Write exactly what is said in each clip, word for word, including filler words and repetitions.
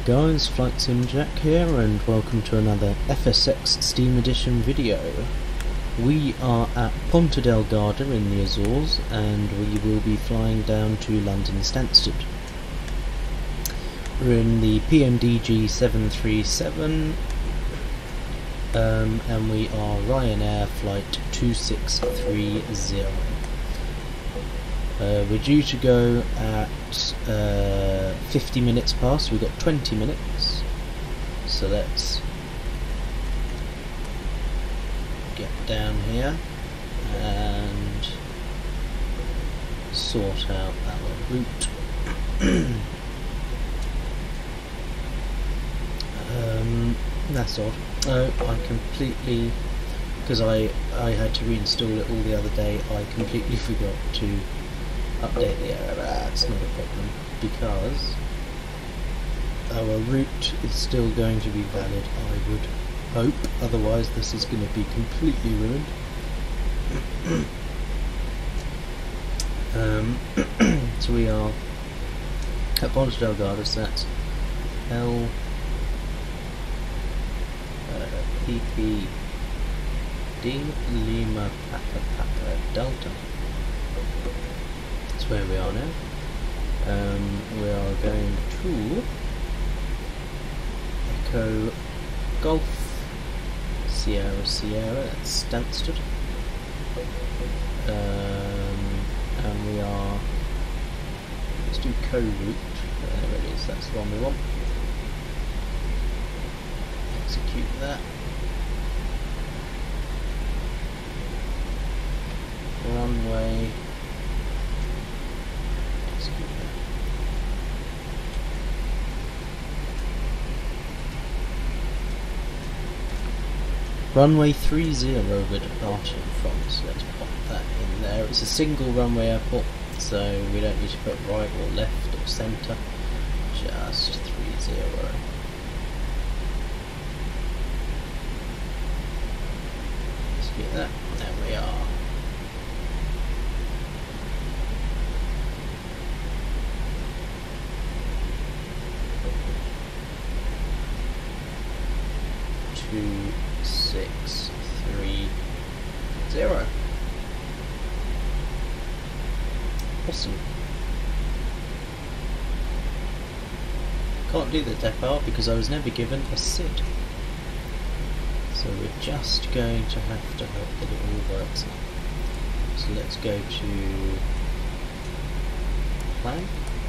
guys, Flight Sim Jack here, and welcome to another F S X Steam Edition video. We are at Ponta Delgada in the Azores, and we will be flying down to London Stansted. We're in the P M D G seven three seven, um, and we are Ryanair flight two six three zero. Uh, we're due to go at uh, fifty minutes past. We've got twenty minutes, so let's get down here and sort out our route. um, that's odd. Oh, I completely, because I, I had to reinstall it all the other day, I completely forgot to update the error. That's not a problem, because our route is still going to be valid, I would hope. Otherwise this is going to be completely ruined. um, so we are at Ponta Delgada, so that's L P P D Lima Papa Papa Delta. That's where we are now. Um, we are going to Echo Golf Sierra Sierra, that's Stansted. Um, and we are, let's do co-route, there it is, that's the one we want. Execute that. Runway, execute that. Runway three zero we're departing from, so let's pop that in there. It's a single runway airport, so we don't need to put right or left or centre, just three zero. Execute that, there we are. Two six three zero. Awesome. Can't do the depart because I was never given a S I D. So we're just going to have to hope that it all works out. So let's go to plan.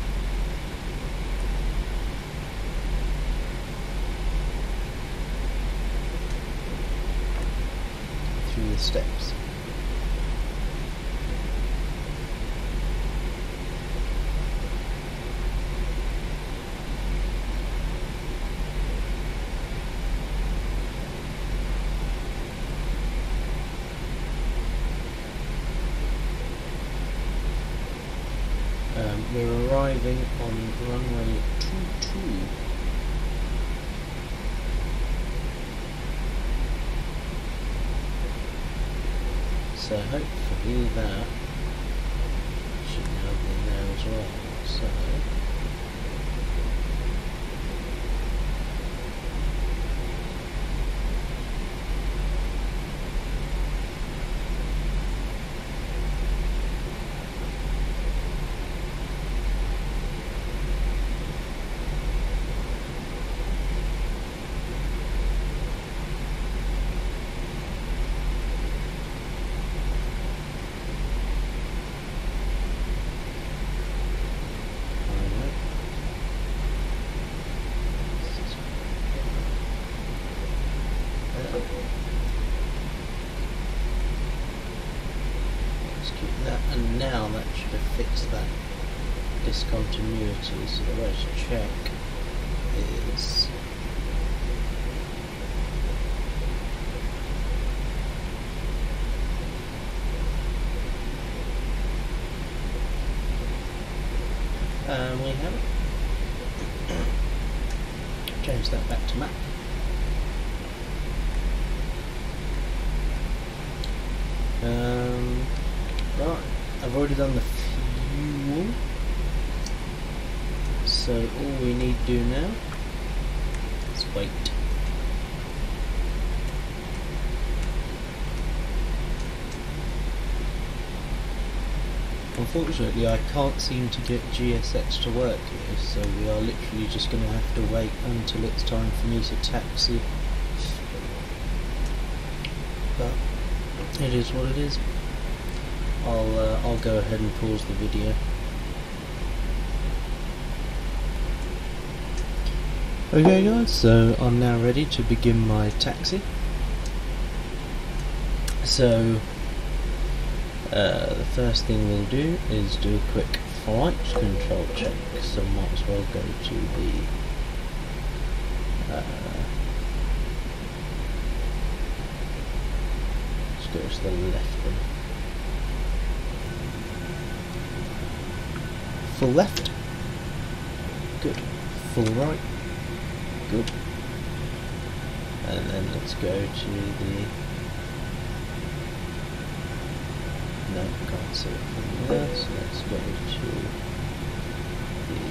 Through the steps. Um, we're arriving on runway two two. So hopefully that should now be in there as well. So that, and now that should have fixed that discontinuity. So the way to check is um, we have it. Change that back to map. Um, right, I've already done the fuel, so all we need to do now let's wait. Unfortunately, I can't seem to get G S X to work here, so we are literally just going to have to wait until it's time for me to taxi. But it is what it is. I'll uh, I'll go ahead and pause the video. Okay guys, so I'm now ready to begin my taxi. So uh, the first thing we'll do is do a quick flight control check, so might as well go to the uh, let's go to the left one. Full left, good. Full right, good. And then let's go to the, no, can't see it from there, so let's go to the,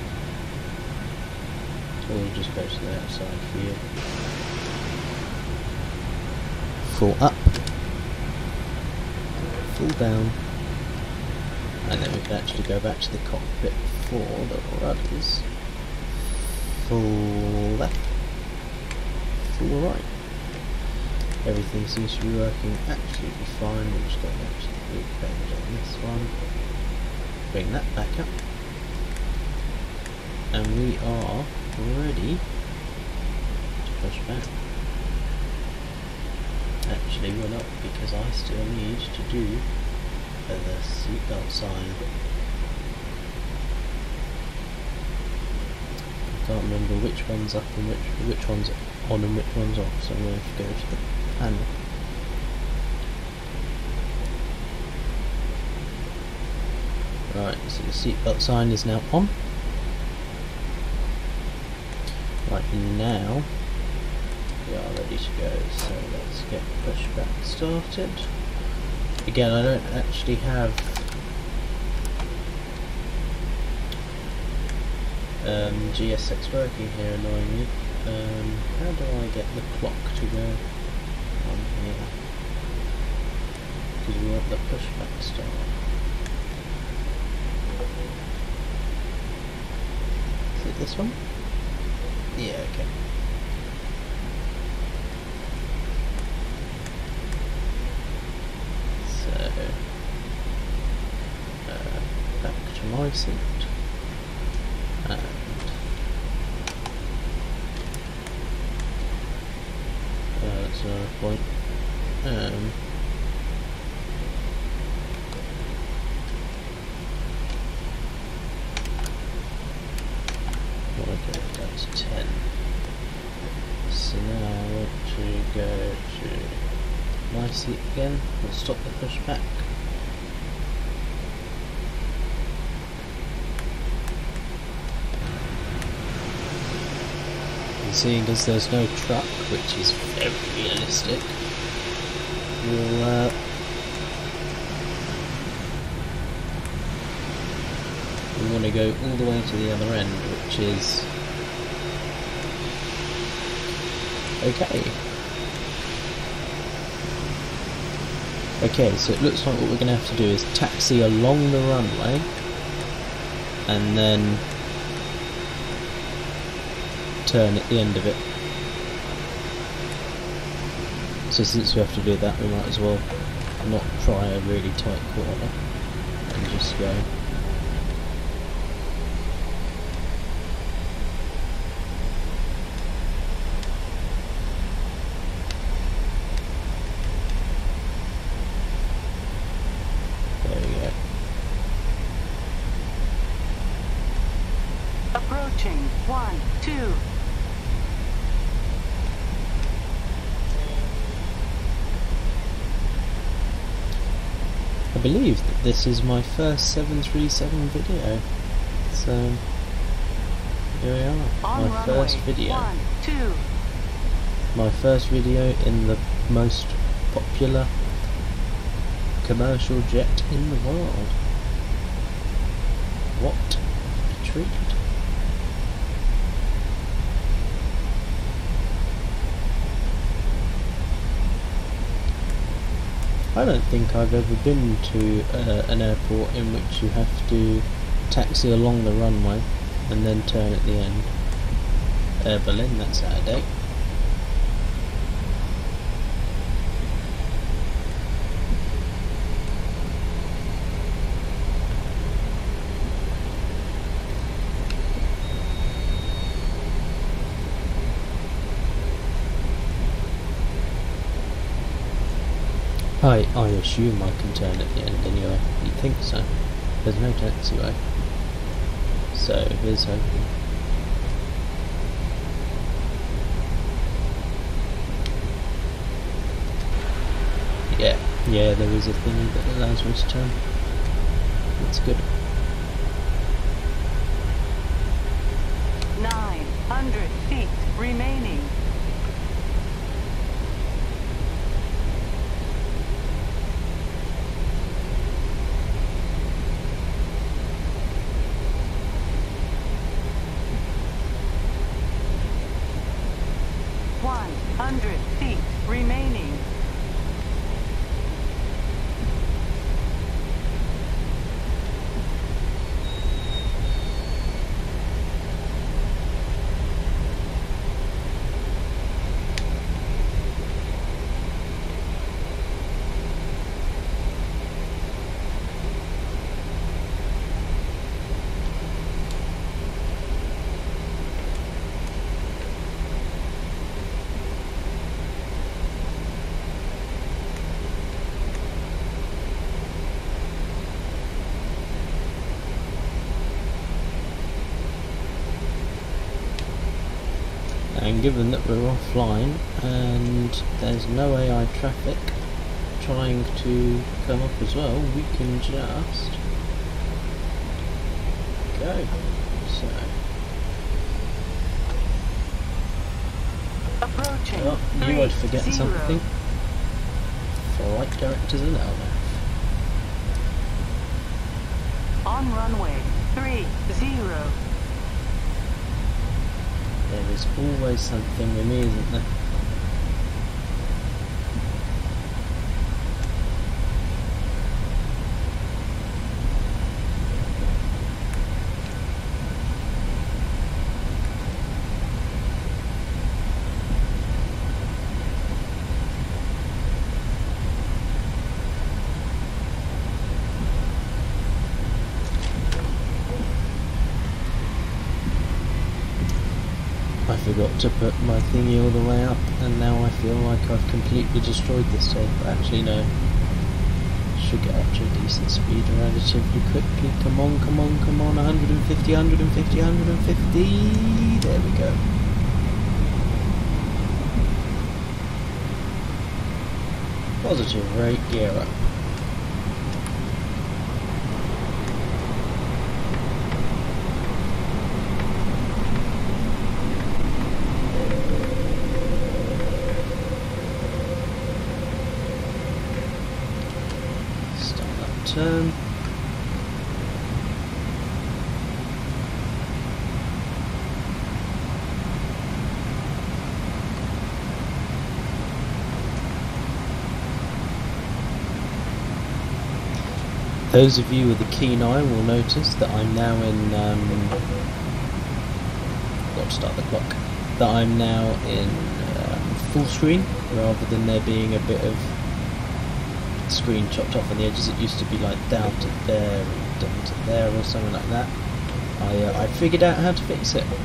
so we'll just go to the outside view. Full up, full down, and then we can actually go back to the cockpit for the rudders. Full left, full right. Everything seems to be working absolutely fine. We'll just go back to the boot page on this one. Bring that back up. And we are ready to push back. Actually we're not, because I still need to do the seatbelt sign. I can't remember which one's up and which which one's on and which one's off, so I'm going to have to go to the panel. Right, so the seatbelt sign is now on. Right, now we are ready to go, so let's get pushback started. Again, I don't actually have um, G S X working here, annoyingly. Um, how do I get the clock to go on here? Because we want the pushback start. Is it this one? Yeah, okay. So, uh, back to my seat. And uh, that's another point. Um, okay, that's ten. So now I want to go to my seat again. We'll stop the pushback. Seeing as there's no truck, which is very realistic, we'll uh, we want to go all the way to the other end, which is okay. Okay, so it looks like what we're going to have to do is taxi along the runway, and then turn at the end of it. So since we have to do that, we might as well not try a really tight corner and just go. There we go. Approaching one, two. I believe that this is my first seven thirty-seven video, so here we are, On my runway. first video, One, two. my first video in the most popular commercial jet in the world. What a treat. I don't think I've ever been to uh, an airport in which you have to taxi along the runway and then turn at the end. Air Berlin that Saturday. I, I assume I can turn at the end anyway. You'd think so. There's no taxiway. So, here's hoping. Yeah, yeah, there is a thingy that allows me to turn. That's good. nine hundred feet remaining. one hundred feet remaining. And given that we're offline and there's no A I traffic trying to come up as well, we can just go. So, Approaching. oh, three, knew I'd forget zero. something. Flight directors allowed. On runway three zero. There is always something with me, isn't there? I forgot to put my thingy all the way up, and now I feel like I've completely destroyed this tape. But actually, no. Should get up to a decent speed relatively quickly. Come on, come on, come on. one hundred fifty, one hundred fifty, one hundred fifty. There we go. Positive rate, gear up. Turn. Those of you with a keen eye will notice that I'm now in um, got to start the clock. That I'm now in um, full screen rather than there being a bit of screen chopped off on the edges. It used to be like down to there and down to there or something like that. I, uh, I figured out how to fix it.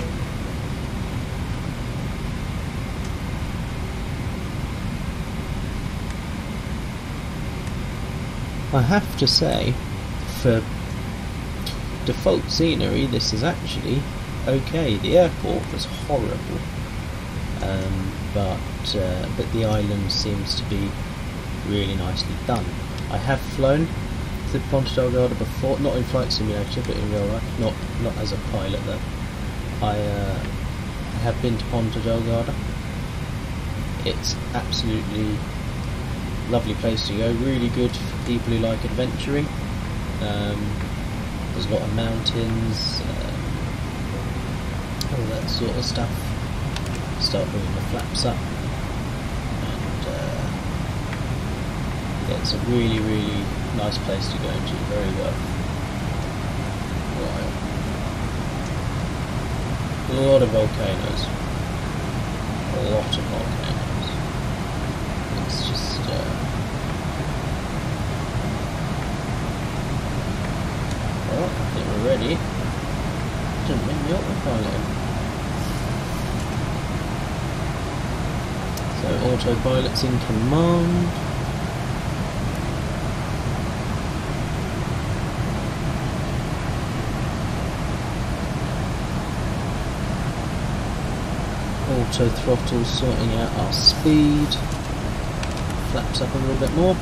I have to say, for default scenery, this is actually okay. The airport was horrible, um, but uh, but the island seems to be really nicely done. I have flown to Ponta Delgada before, not in flight simulator, but in real life. Not not as a pilot though. I uh, have been to Ponta Delgada. It's absolutely lovely place to go. Really good for people who like adventuring. Um, there's a lot of mountains, um, all that sort of stuff. Start bringing the flaps up. it's a really, really nice place to go to, very well. Right. A lot of volcanoes. A lot of volcanoes. It's just, uh... well, I think we're ready. Didn't make the autopilot. So autopilot's in command. Auto throttle sorting out our speed. Flaps up a little bit more.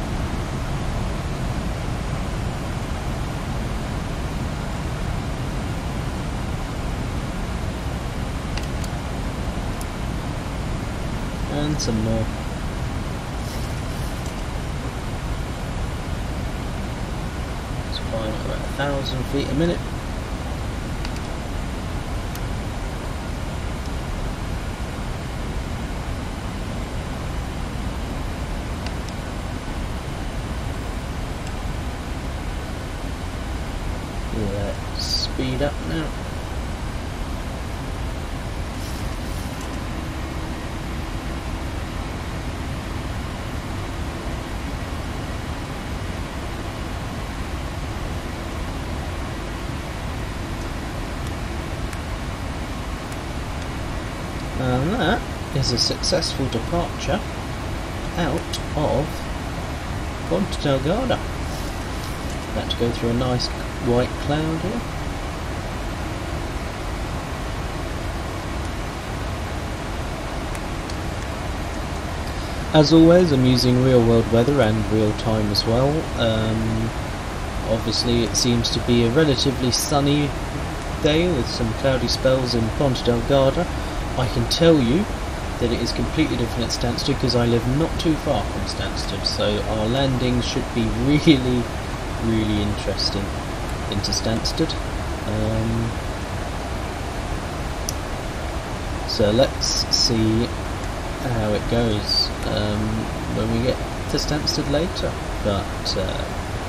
And some more. It's flying at about a thousand feet a minute. Let's speed up now. And that is a successful departure out of Ponta Delgada. About to go through a nice white cloud here. As always, I'm using real world weather and real time as well. Um, obviously it seems to be a relatively sunny day with some cloudy spells in Ponta Delgada. I can tell you that it is completely different at Stansted because I live not too far from Stansted, so our landings should be really, really interesting into Stansted. Um, so let's see how it goes um, when we get to Stansted later. But uh,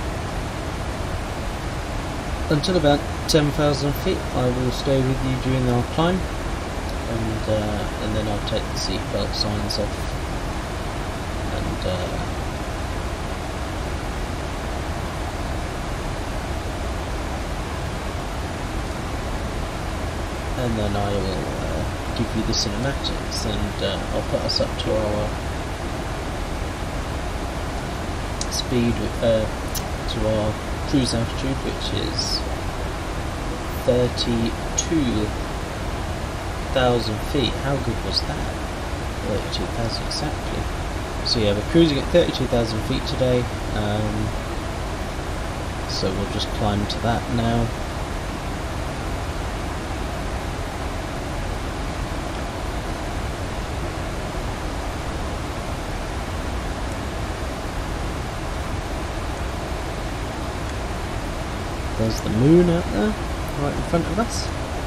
until about ten thousand feet I will stay with you during our climb. And, uh, and then I'll take the seatbelt signs off, and uh, and then I will uh, give you the cinematics, and uh, I'll put us up to our speed, uh, to our cruise altitude, which is thirty-two thousand feet. How good was that? thirty-two thousand exactly. So yeah, we're cruising at thirty-two thousand feet today. Um, so we'll just climb to that now. There's the moon out there, right in front of us.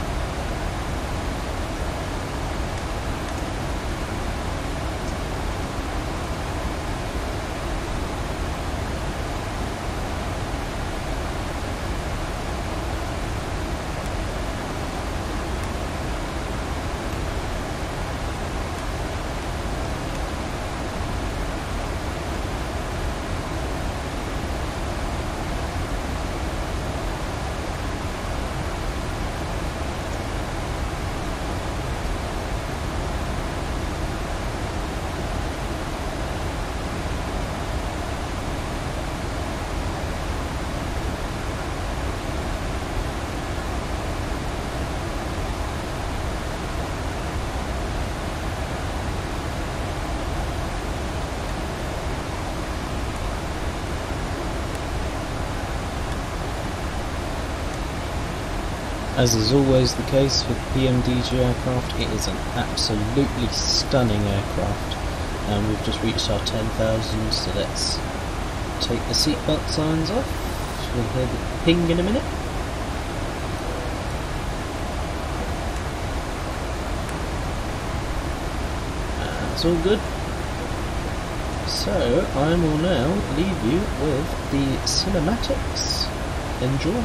As is always the case with P M D G aircraft, it is an absolutely stunning aircraft. And we've just reached our ten thousand, so let's take the seatbelt signs off. We'll hear the ping in a minute. That's all good. So I will now leave you with the cinematics. Enjoy.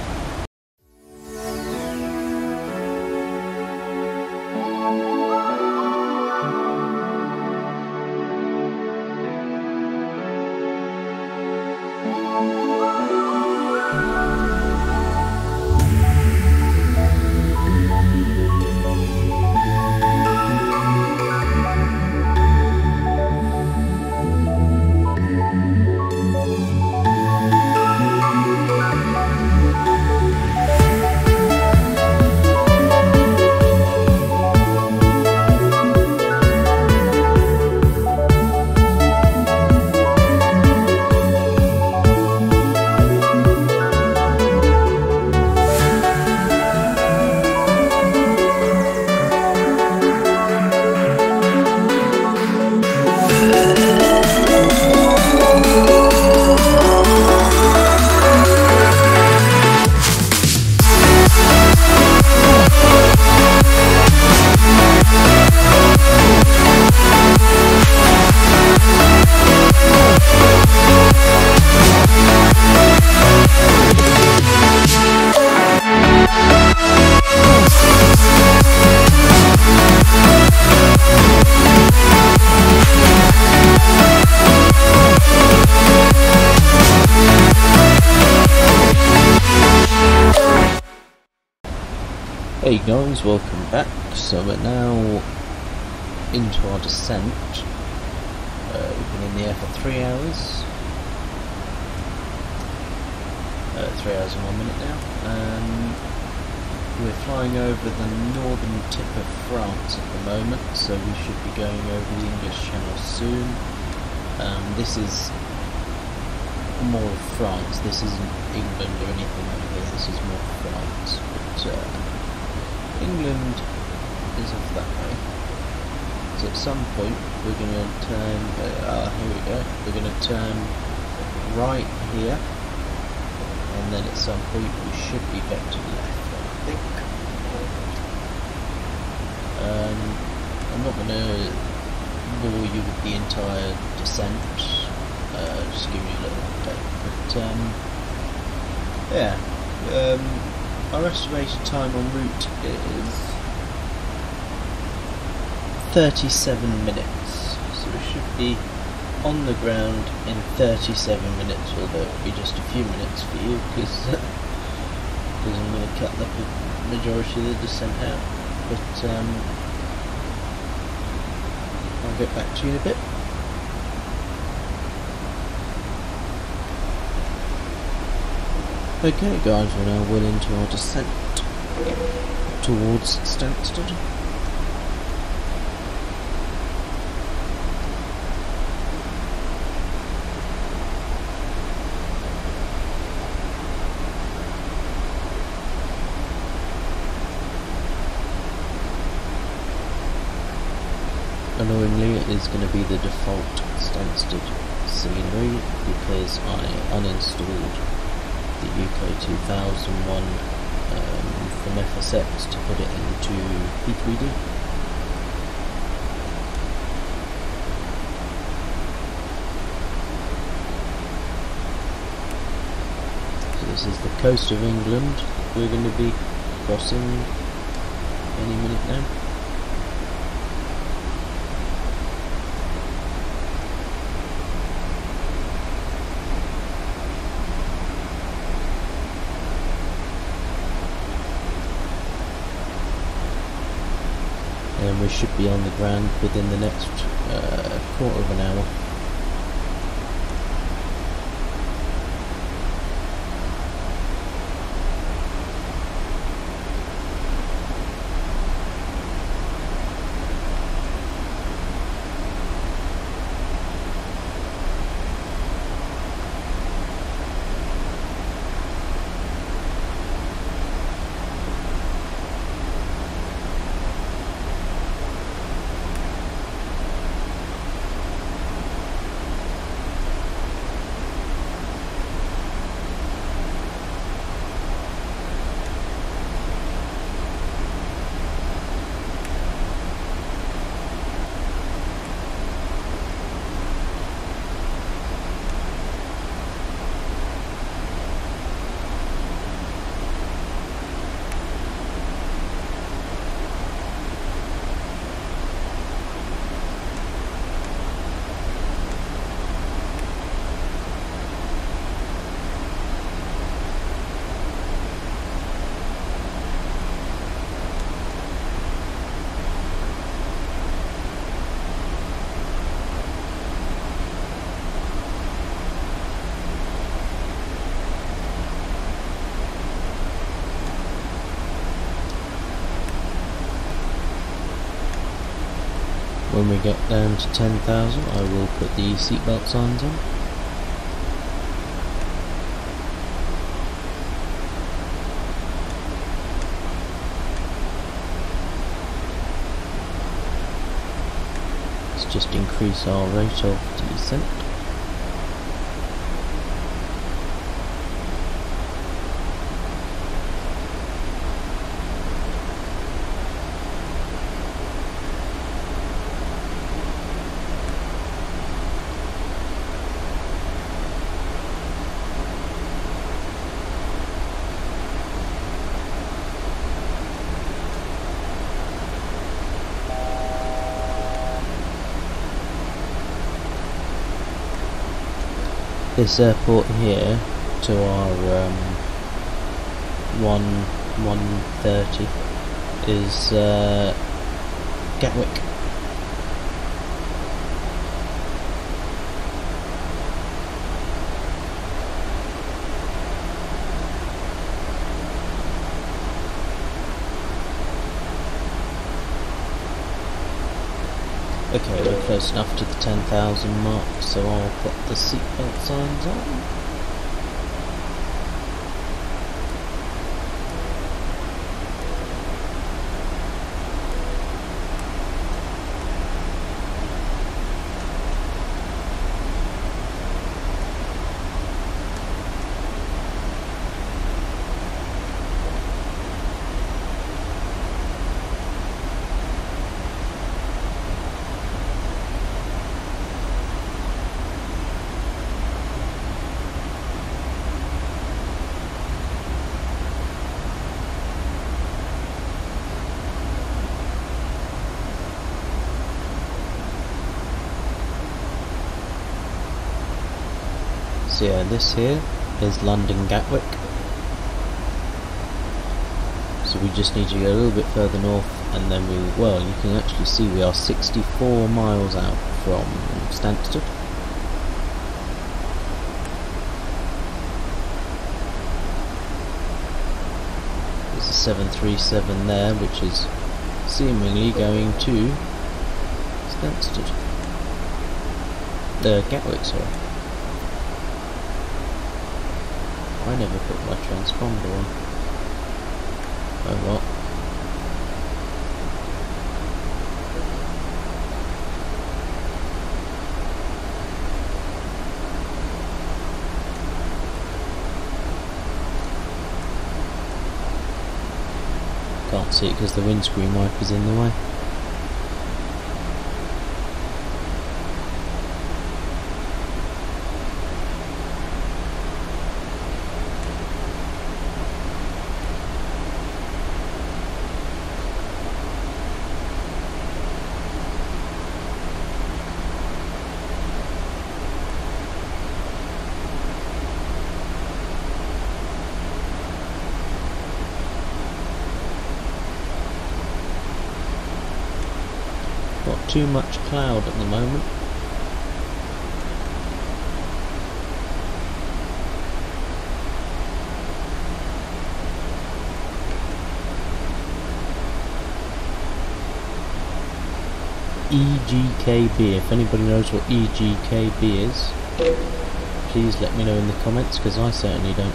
Hey guys, welcome back. So we're now into our descent. Uh, we've been in the air for three hours. Uh, three hours and one minute now. Um, we're flying over the northern tip of France at the moment, so we should be going over the English Channel soon. Um, this is more of France. This isn't England or anything like this. This is more France. But, uh, England is off that way, so at some point we're going to turn, uh, ah, here we go, we're going to turn right here, and then at some point we should be back to the left, I think. Um, I'm not going to bore you with the entire descent, uh, just give you a little update, but um, yeah, um, our estimated time en route is thirty-seven minutes, so we should be on the ground in thirty-seven minutes, although it'll be just a few minutes for you, because I'm going to cut the majority of the descent out, but um, I'll get back to you in a bit. Okay guys, we're now well into our descent towards Stansted. Annoyingly, it is going to be the default Stansted scenery because I uninstalled the U K two thousand one um, from F S X to put it into P three D. So this is the coast of England we're going to be crossing any minute now. And we should be on the ground within the next uh, quarter of an hour. When we get down to ten thousand, I will put the seatbelt signs on. Let's just increase our rate of descent. This airport here to our um, one one thirty is uh, Gatwick. Okay, we're close enough to the ten thousand mark, so I'll put the seatbelt signs on. So yeah, this here is London Gatwick. So we just need to go a little bit further north, and then we, well, you can actually see we are sixty-four miles out from Stansted. There's a seven three seven there, which is seemingly going to Stansted. Uh, Gatwick, sorry. I never put my transponder on. Oh well. Can't see it because the windscreen wiper's in the way. Not too much cloud at the moment. E G K B, if anybody knows what E G K B is, please let me know in the comments, because I certainly don't.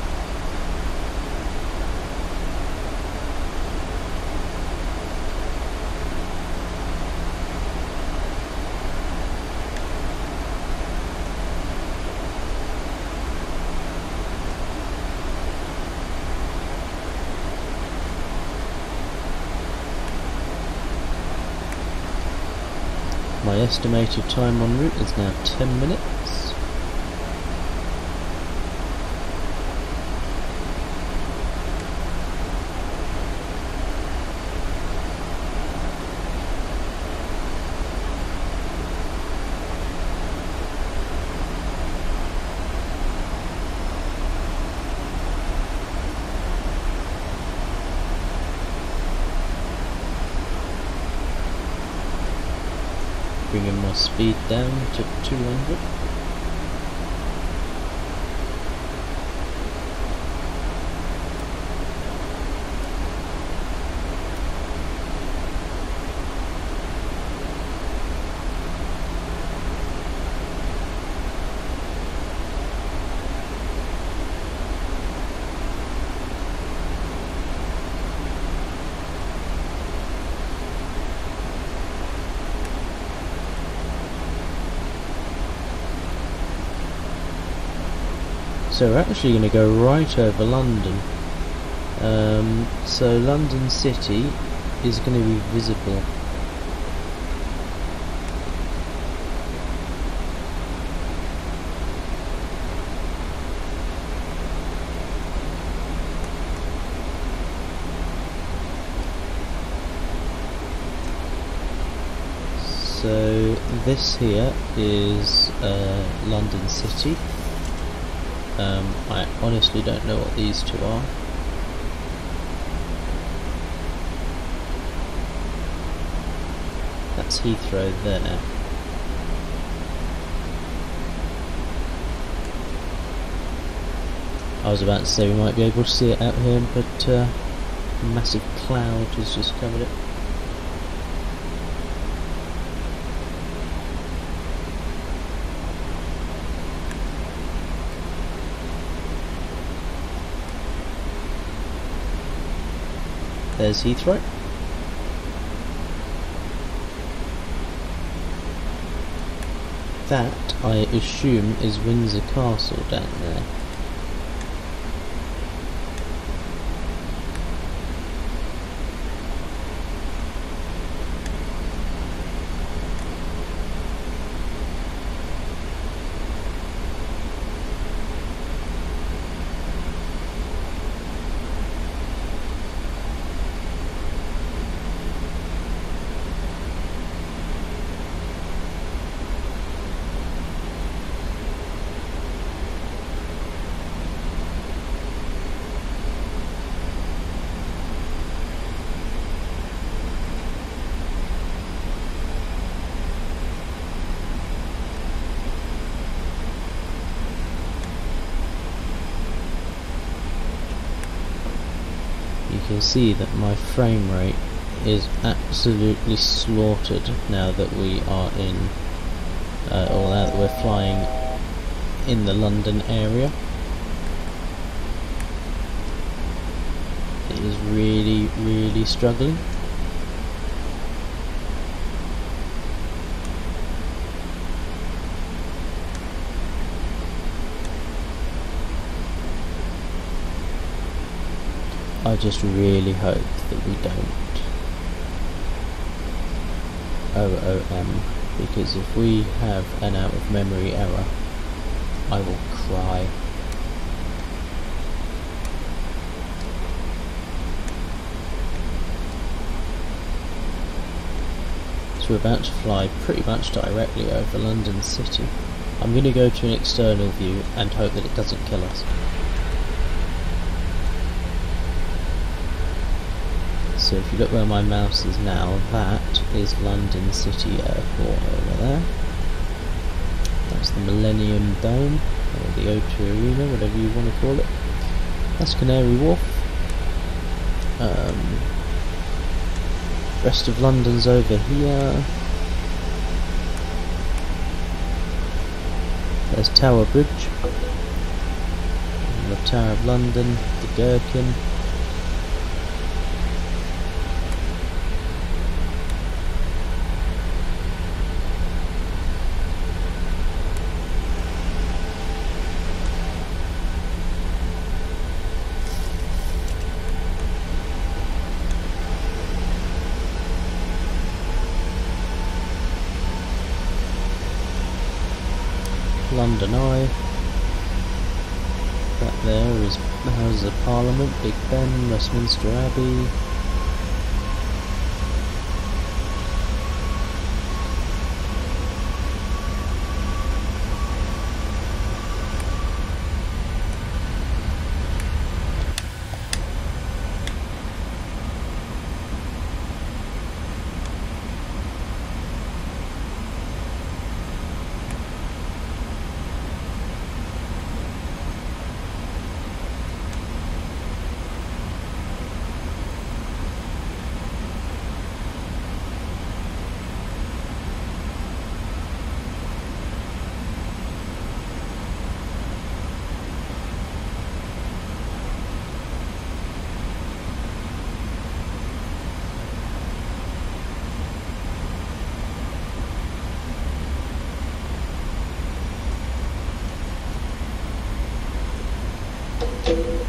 My estimated time en route is now ten minutes. Bringing my speed down to two hundred. So we're actually going to go right over London. Um, so London City is going to be visible. So this here is uh, London City. Um, I honestly don't know what these two are. That's Heathrow there. I was about to say we might be able to see it out here, but uh, a massive cloud has just covered it. There's Heathrow. That, I assume, is Windsor Castle down there. You can see that my frame rate is absolutely slaughtered now that we are in, uh, or now that we're flying in the London area. It is really, really struggling. I just really hope that we don't O O M, because if we have an out of memory error, I will cry. So we're about to fly pretty much directly over London City. I'm going to go to an external view and hope that it doesn't kill us. So if you look where my mouse is now, that is London City Airport over there. That's the Millennium Dome, or the O two Arena, whatever you want to call it. That's Canary Wharf. Um, rest of London's over here. There's Tower Bridge, and the Tower of London, the Gherkin. London Eye. That there is the Houses of Parliament, Big Ben, Westminster Abbey.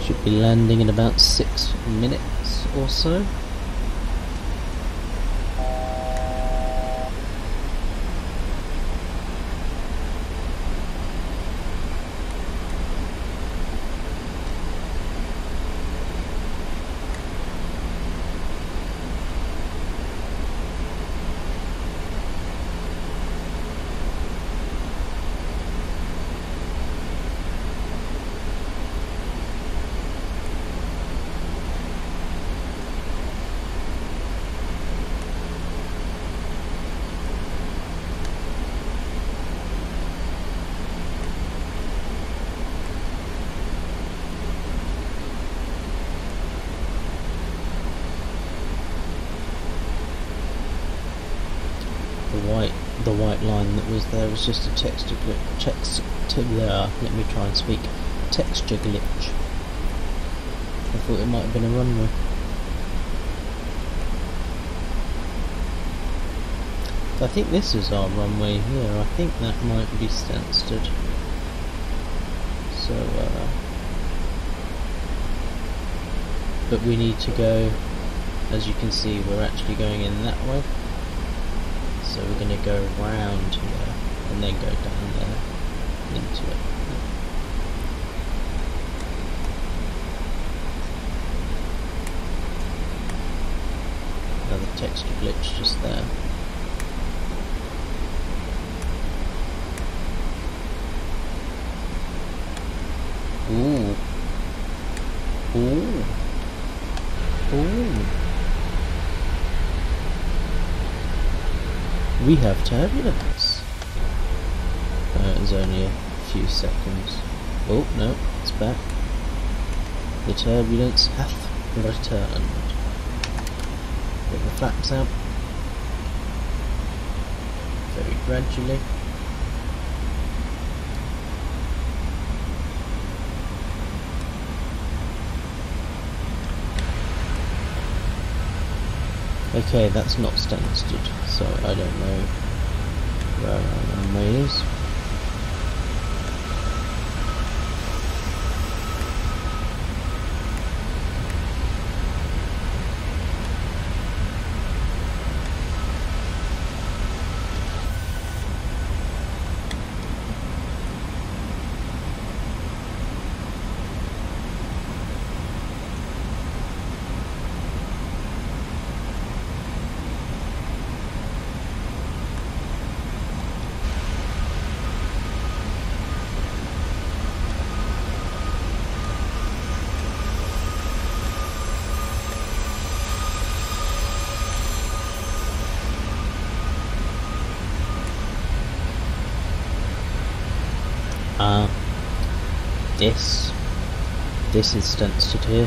Should be landing in about six minutes or so. White, the white line that was there was just a texture glitch. Text, uh, let me try and speak. Texture glitch. I thought it might have been a runway. I think this is our runway here. I think that might be Stansted. So, uh, but we need to go. As you can see, we're actually going in that way. So we're going to go round here and then go down there into it. Another texture glitch just there. Ooh. Ooh. Ooh. We have turbulence. Uh, it's only a few seconds. Oh no, it's back. The turbulence hath returned. Put the flaps out. Very gradually. Okay, that's not Stansted, so I don't know where our runway is. Uh, this, this is Stansted here.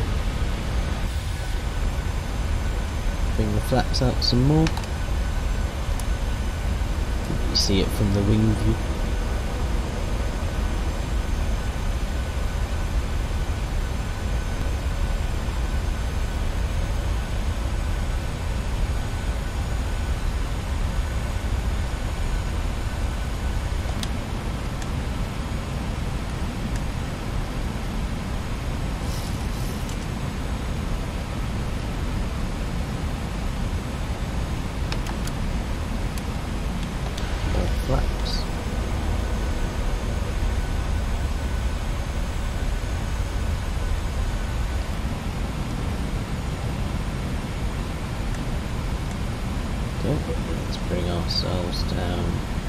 Bring the flaps out some more. You see it from the wing view. Flaps. Okay, let's bring ourselves down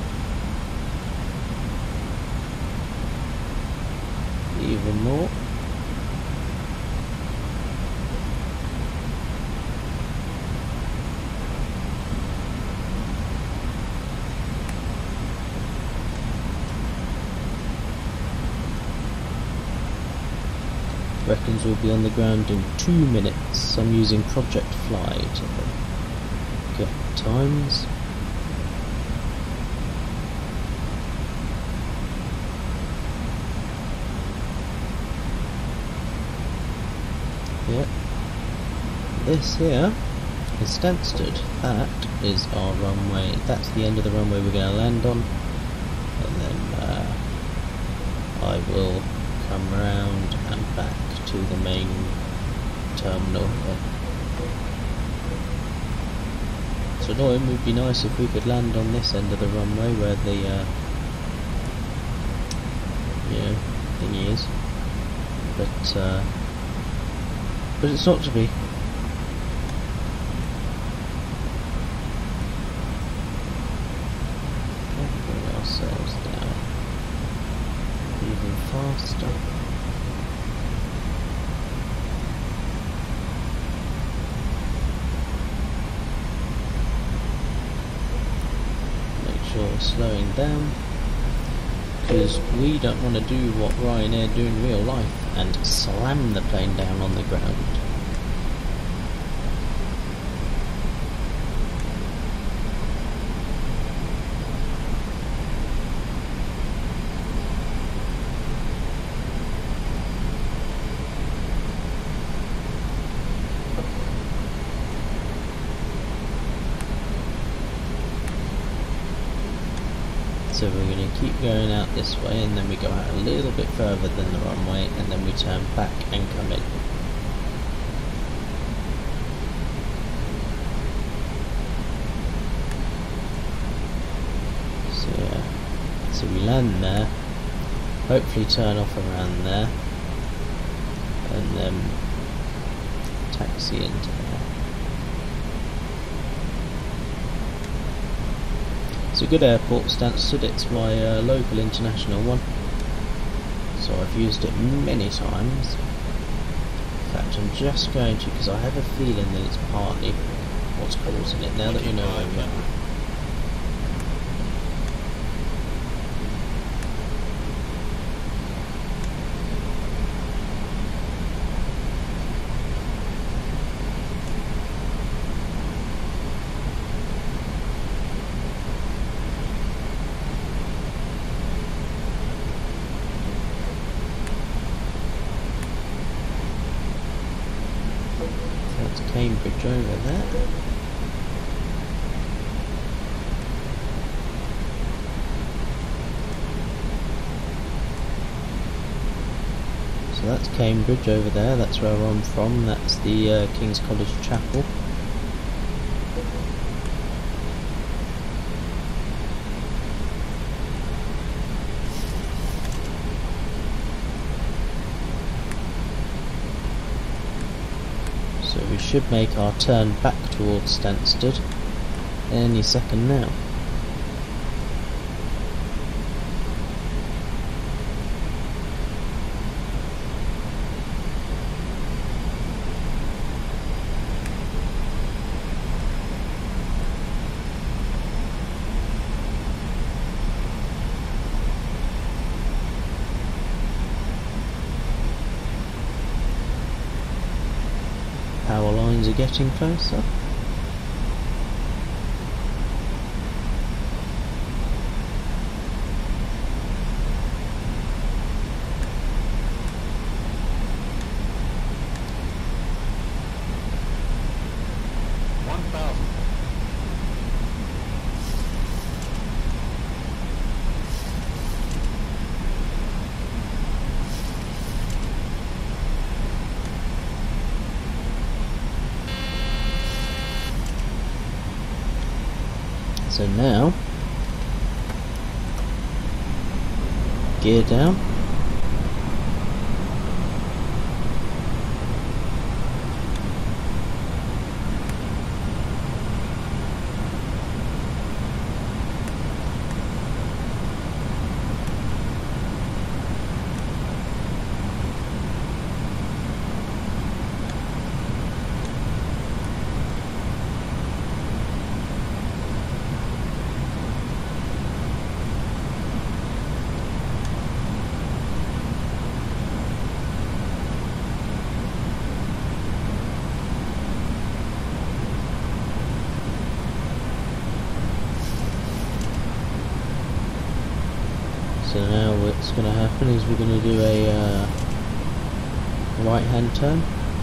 even more. Reckons we'll be on the ground in two minutes. I'm using Project Fly to get times. Yep. This here is Stansted. That is our runway. That's the end of the runway we're going to land on. And then uh, I will come round and back to the main terminal. So no, it would be nice if we could land on this end of the runway where the uh, you know, thingy is, but uh, but it's not to be. Bring ourselves down even faster. We're slowing down because we don't want to do what Ryanair do in real life and slam the plane down on the ground. So we're going to keep going out this way, and then we go out a little bit further than the runway, and then we turn back and come in. So yeah, so we land there, hopefully turn off around there, and then taxi into there. It's a good airport, Stansted. It's my uh, local international one, so I've used it many times. In fact, I'm just going to, because I have a feeling that it's partly what's causing it, now that we know where we are. Cambridge over there. So that's Cambridge over there, that's where I'm from, that's the uh, King's College Chapel. We should make our turn back towards Stansted any second now. Power lines are getting closer. one thousand. So now, gear down. So now what's going to happen is we're going to do a uh, right hand turn.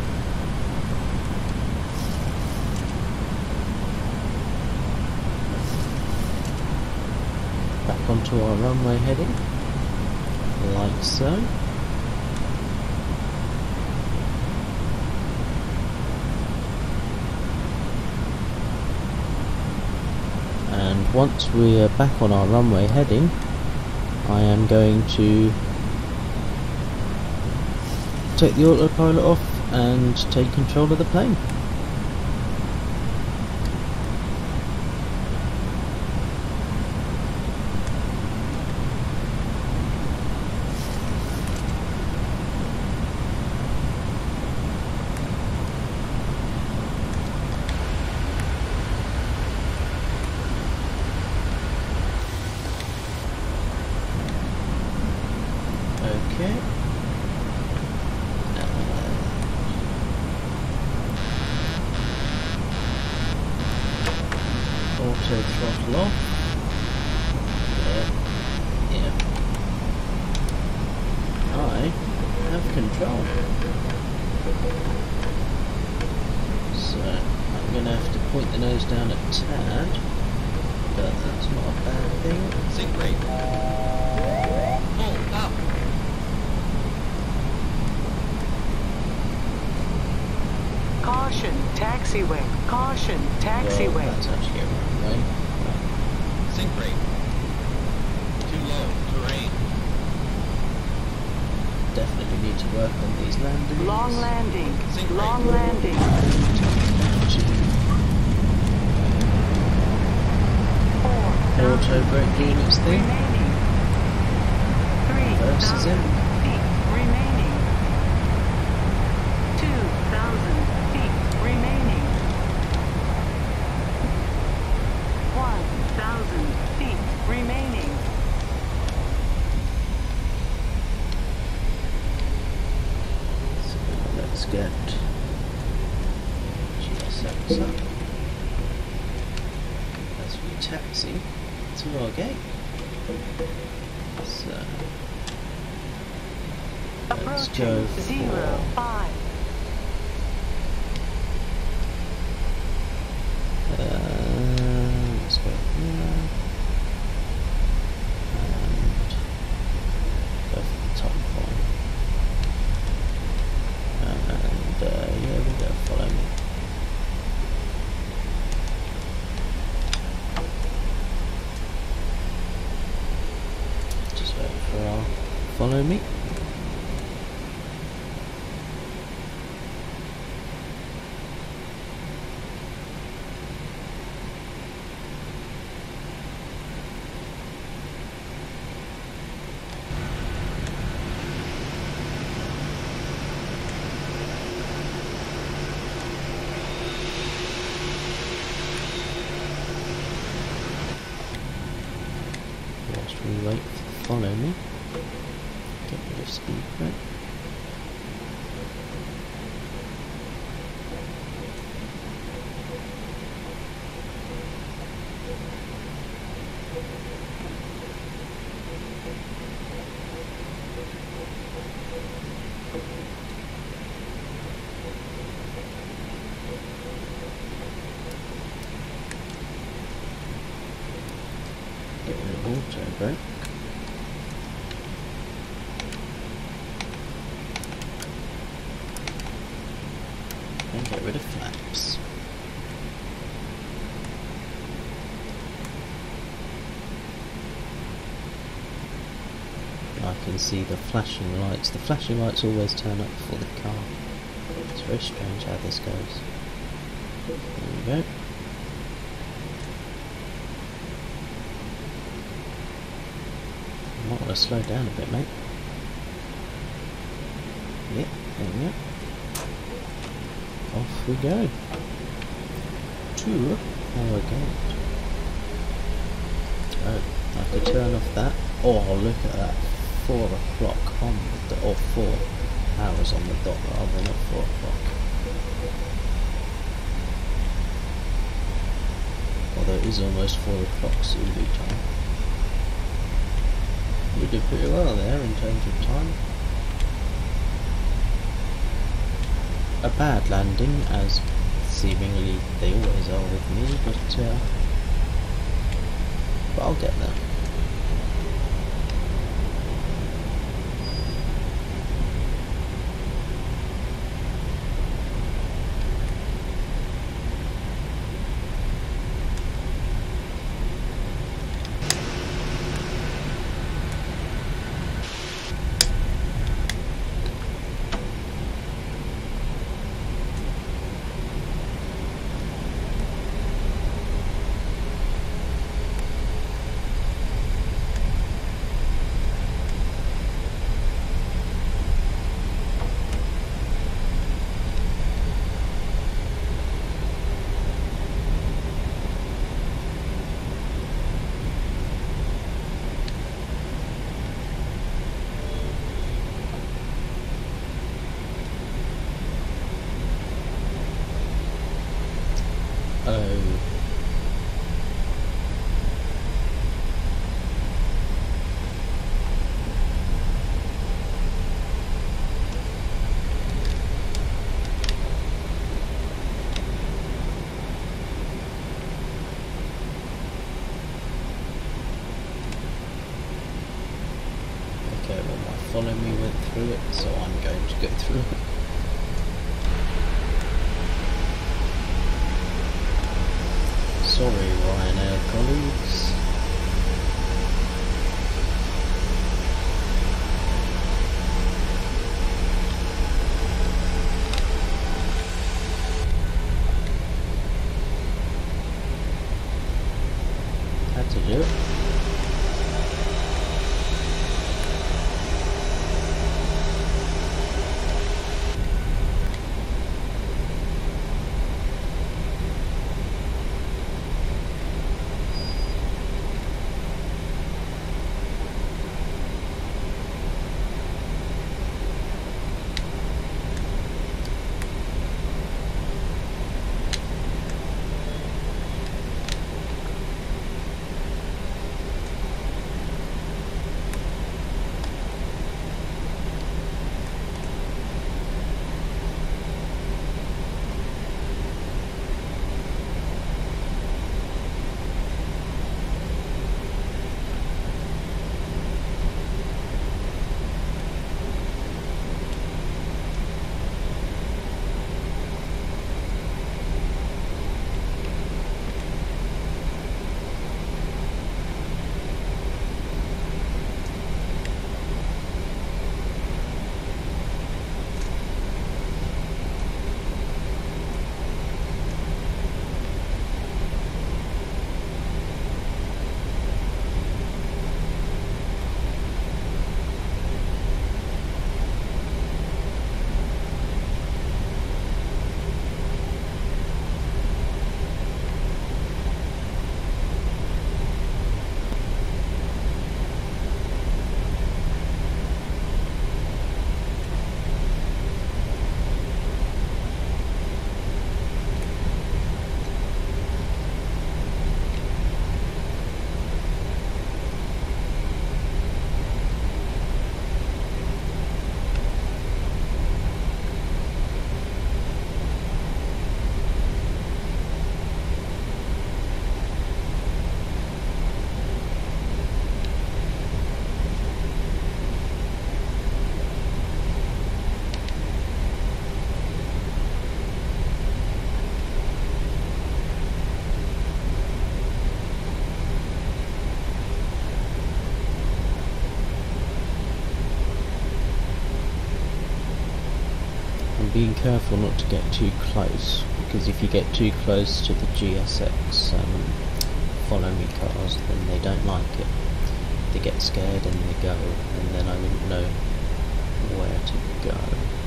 Back onto our runway heading, like so. once we're back on our runway heading, I am going to take the autopilot off and take control of the plane. Okay. Auto throttle off. Yeah. Yeah. I have control. So I'm gonna have to point the nose down a tad, but that's not a bad thing. Sink rate. Full up. Caution, taxiway. Caution, taxiway. Well, that's actually a runway. Sink rate. Too low. Terrain. Definitely need to work on these landings. Long landing. Sink Long rate. landing. Four Auto thousand brake units thing. remaining. Three Reverse is thousand in. feet remaining. Two thousand feet remaining. One thousand feet remaining. So let's get G S S up as we taxi to our gate. So let's go Approaching zero for five. uh, let's go here and go for the top one. And uh, yeah, we go. Follow me. Just wait for our follow me. Whilst we wait for the follow me, get rid of speed brake. Get rid of auto brake. And get rid of flaps. I can see the flashing lights. The flashing lights always turn up before the car. It's very strange how this goes. There we go. I might want to slow down a bit, mate. Yep, there we go. Off we go. To our gate. Oh, I could turn off that. Oh, look at that. Four o'clock on the dot, or four hours on the dot rather than at four o'clock. Although it is almost four o'clock Zulu time. We did pretty well there in terms of time. A bad landing, as seemingly they always are with me, but uh, but I'll get there. Follow Me went through it, so I'm going to go through it. Sorry, Ryanair colleagues. Had to do it. Being careful not to get too close, because if you get too close to the G S X um, follow me cars, then they don't like it. They get scared and they go, and then I wouldn't know where to go.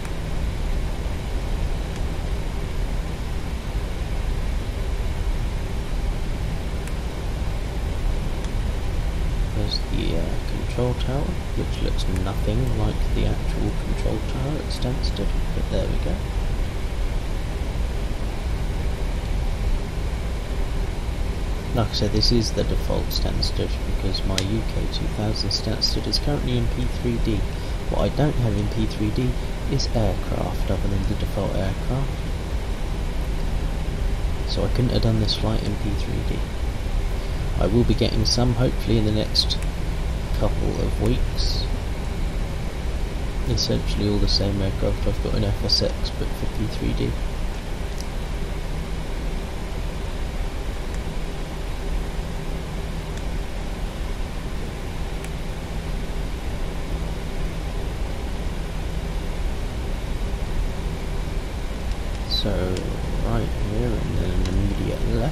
There's the uh, control tower, which looks nothing like the actual control tower at Stansted, but there we go. Like I said, this is the default Stansted, because my U K two thousand Stansted is currently in P three D. What I don't have in P three D is aircraft, other than the default aircraft. So I couldn't have done this flight in P three D. I will be getting some hopefully in the next couple of weeks. Essentially all the same aircraft I've got in F S X, but for P three D. So right here and then an immediate left.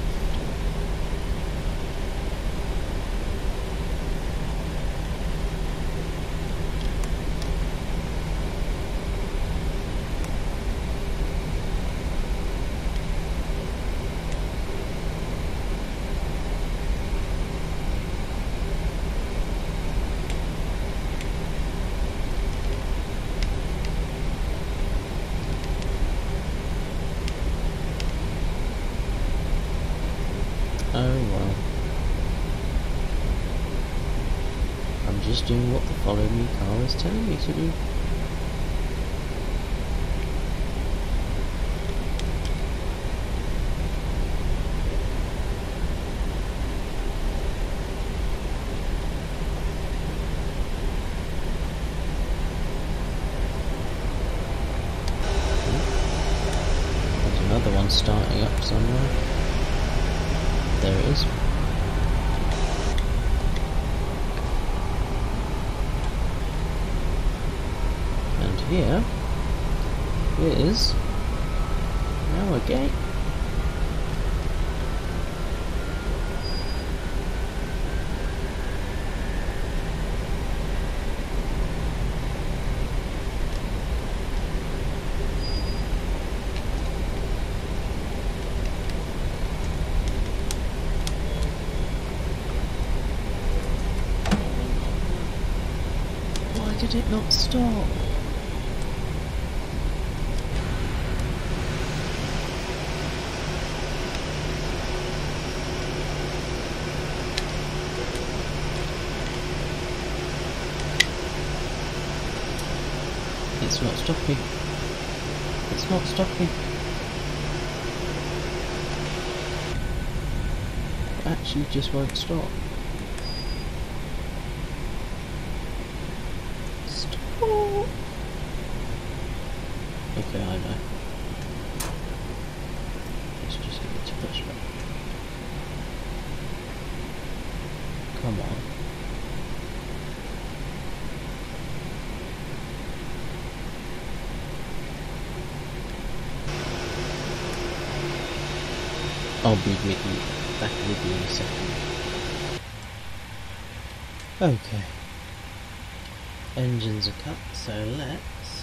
Oh well. I'm just doing what the follow me car is telling me to do. starting up somewhere. There it is. And here is our gate. Why did it not stop? It's not stopping. It's not stopping. It actually just won't stop. Stop. Okay, I know. Let's just get it to push back. Come on. I'll be with you, back with you in a second. Okay. Engines are cut, so let's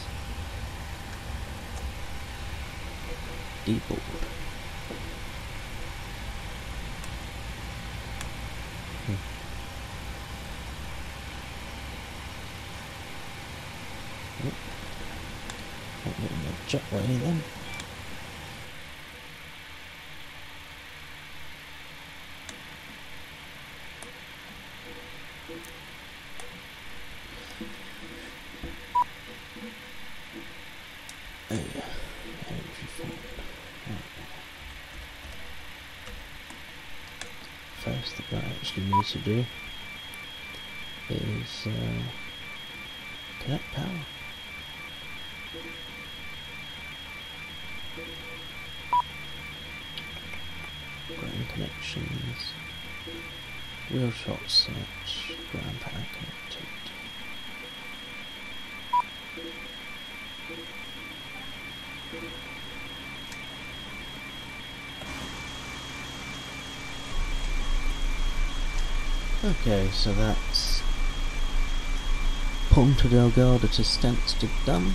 deboard. Hmm. Oh. That little jetway then. First thing I actually need to do is uh, connect power. Ground connections, wheel shot set, ground power connected. Okay, so that's Ponta Delgada to Stansted done.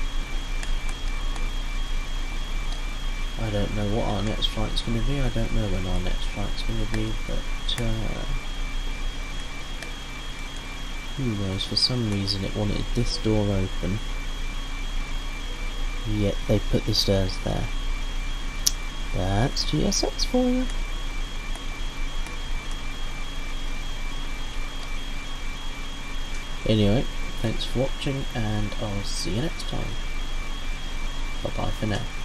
I don't know what our next flight's going to be. I don't know when our next flight's going to be, but uh, who knows? For some reason it wanted this door open, yet they put the stairs there. That's G S S for you. Anyway, thanks for watching, and I'll see you next time. Bye bye for now.